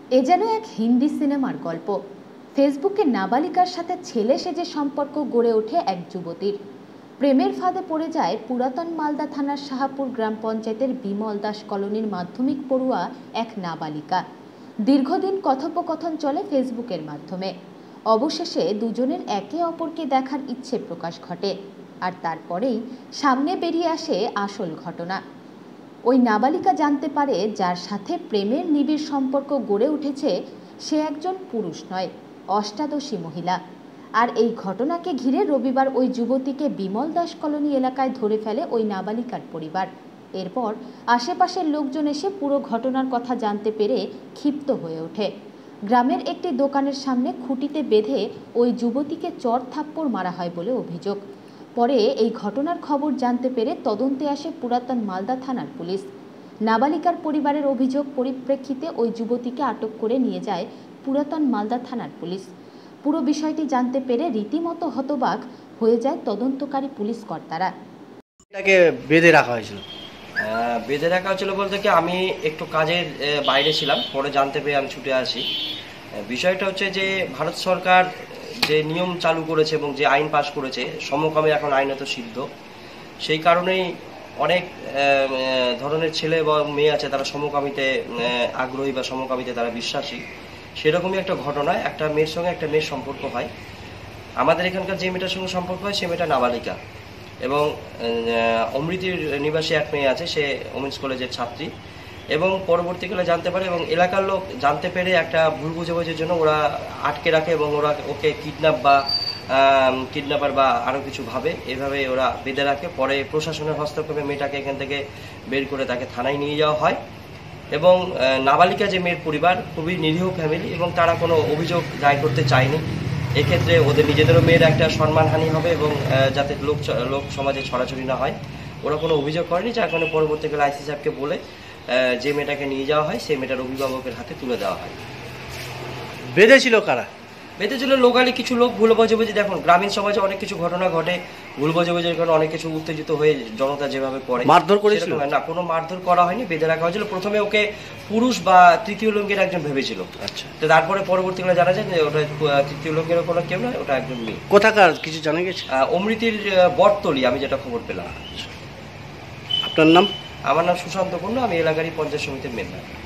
এ যেন এক হিন্দি সিনেমার গল্প। ফেসবুকে নাবালিকার সাথে ছেলে সেজে সম্পর্ক গড়ে ওঠে এক যুবতীর। প্রেমের ফাঁদে পড়ে যায় পুরাতন মালদা থানার শাহপুর গ্রাম পঞ্চায়েতের বিমল দাস কলোনির মাধ্যমিক পড়ুয়া এক নাবালিকা। দীর্ঘদিন কথোপকথন চলে ফেসবুকের মাধ্যমে। অবশেষে দুজনের একে অপরকে দেখার ইচ্ছে প্রকাশ ঘটে, আর তারপরেই সামনে বেরিয়ে আসে আসল ঘটনা। ওই নাবালিকা জানতে পারে যার সাথে প্রেমের নিবিড় সম্পর্ক গড়ে উঠেছে সে একজন পুরুষ নয়, অষ্টাদশী মহিলা। আর এই ঘটনাকে ঘিরে রবিবার ওই যুবতীকে বিমল দাস কলোনি এলাকায় ধরে ফেলে ওই নাবালিকার পরিবার। এরপর আশেপাশের লোকজন এসে পুরো ঘটনার কথা জানতে পেরে ক্ষিপ্ত হয়ে ওঠে। গ্রামের একটি দোকানের সামনে খুঁটিতে বেঁধে ওই যুবতীকে চড় থাপ্পড় মারা হয় বলে অভিযোগ। পরে এই ঘটনার খবর জানতে পেরে তদন্তে আসে পুরাতন মালদা থানার পুলিশ। নাবালিকার পরিবারের অভিযোগ পরিপ্রেক্ষিতে ওই যুবতীকে আটক করে নিয়ে যায় পুরাতন মালদা থানার পুলিশ। পুরো বিষয়টি জানতে পেরে রীতিমতো হতবাক হয়ে যায় তদন্তকারী পুলিশ কর্তারা। এটাকে বেঁধে রাখা হয়েছিল বলতে কি, আমি একটু কাজের বাইরে ছিলাম, পরে জানতে পেরে আমি ছুটে আসি। বিষয়টা হচ্ছে যে ভারত সরকার যে নিয়ম চালু করেছে এবং যে আইন পাশ করেছে, সমকামী এখন আইনত সিদ্ধ। সেই কারণেই অনেক ধরনের ছেলে বা মেয়ে আছে তারা সমকামীতে আগ্রহী বা সমকামীতে তারা বিশ্বাসী। সেরকমই একটা ঘটনায় একটা মেয়ের সঙ্গে একটা মেয়ের সম্পর্ক হয়। আমাদের এখানকার যে মেয়েটার সঙ্গে সম্পর্ক হয় সে মেয়েটা নাবালিকা, এবং অমৃতির নিবাসী এক মেয়ে আছে, সে ওমেন্স কলেজের ছাত্রী। এবং পরবর্তীকালে জানতে পারে এবং এলাকার লোক জানতে পেরে একটা ভুল বুঝাবুঝির জন্য ওরা আটকে রাখে এবং ওকে কিডন্যাপার বা আরও কিছু ভাবে, এভাবে ওরা বেঁধে রাখে। পরে প্রশাসনের হস্তক্ষেপে মেয়েটাকে এখান থেকে বের করে তাকে থানায় নিয়ে যাওয়া হয়। এবং নাবালিকা যে মেয়ের পরিবার খুবই নিরীহ ফ্যামিলি, এবং তারা কোনো অভিযোগ দায়ের করতে চায়নি। এক্ষেত্রে ওদের নিজেদেরও মেয়ের একটা সম্মানহানি হবে এবং যাতে লোক সমাজে ছড়াছড়ি না হয়, ওরা কোনো অভিযোগ করেনি। যার কারণে পরবর্তীকালে আইসি সাহেবকে বলে যে মেয়েটাকে নিয়ে যাওয়া হয় সেই মেয়েটার অভিভাবকের হাতে তুলে দেওয়া হয়। বেঁধেছিল কারা? বেঁধেছিল লোকালি কিছু লোক। ভুল বোঝাবুঝি, দেখুন গ্রামীণ সমাজে অনেক কিছু ঘটনা ঘটে, ভুল বোঝাবুঝির কারণে অনেক কিছু উত্তেজিত হয়ে জনতা যেভাবে করে। মারধর করেছিল? না, কোনো মারধর করা হয়নি, বেঁধে রাখা হয়েছিল। প্রথমে ওকে পুরুষ বা তৃতীয় লিঙ্গের একজন ভেবেছিল। আচ্ছা, তো তারপরে পরবর্তীকালে জানা যায় যে ওটা তৃতীয় লিঙ্গের কোনো কেউ নয়, ওটা একজন মেয়ে। কোথাকার কিছু জানা গেছে? অমৃতির বটতলি, আমি যেটা খবর পেলাম। আপনার নাম? আমার নাম সুশান্ত কুন্ডু, আমি এলাকারই পঞ্চায়েত সমিতির মেম্বার।